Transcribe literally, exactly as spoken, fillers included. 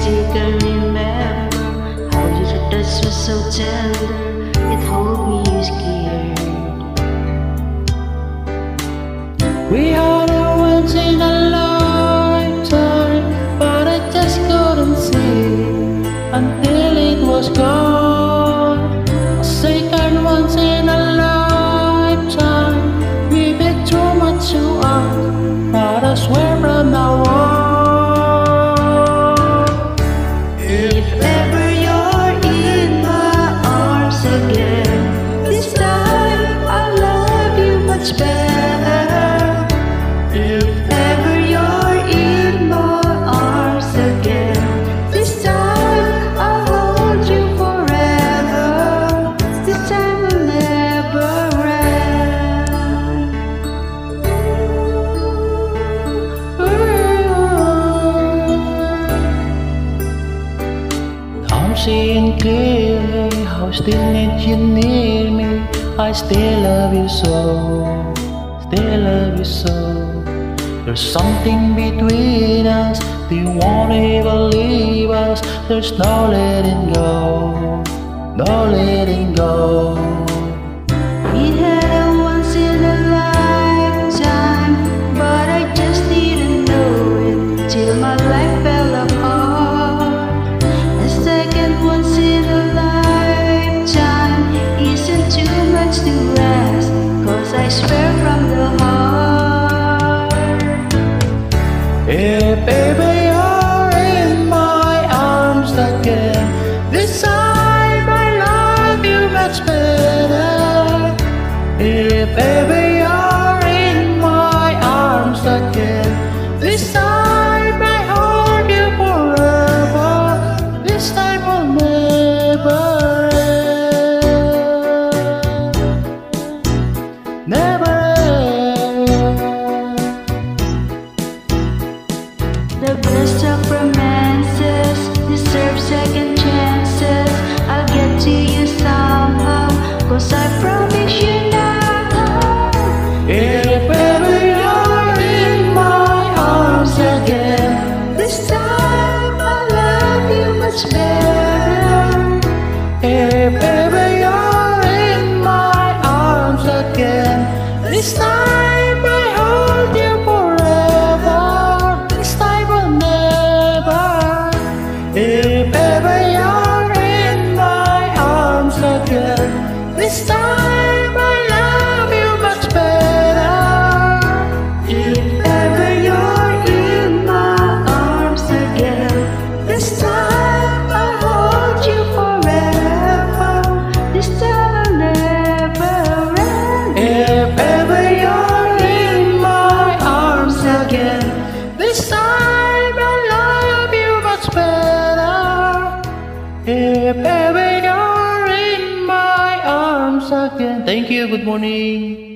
still can remember how your touch was so tender. It hold me scared. We had a once in a lifetime, but I just couldn't see until it was gone. A second once in a lifetime, we bet too much to us, but I swear from now on, if ever you're in my arms again, this time I'll love you much better. If ever you're in my arms again, this time I'll hold you forever. This time will never end. I'm seeing clearly how I still need you near me. I still love you so, still love you so. There's something between us, they won't ever leave us. There's no letting go, no letting go. We had a once in a lifetime, but I just didn't know it till my life fell apart. A second once in a lifetime isn't too much to ask, 'cause I swear from the heart. If baby you're in my arms again, this time I love you much better. If baby you're in my arms again, this time I hold you forever. This time will never end, never end. The best of romances deserve second chances. I'll get to you somehow, 'cause I promise you now. If ever you're in my arms again, This time I'll love you much better. if ever you're in my arms again, this time I hold you forever. This time will never. If ever you're in my arms again, this time I love you much better. If ever you're in my arms again, this time I'll hold you forever. This time I'll never end. If ever you're in my arms again, this time I love you much better. If ever you're in my arms again. Thank you, good morning.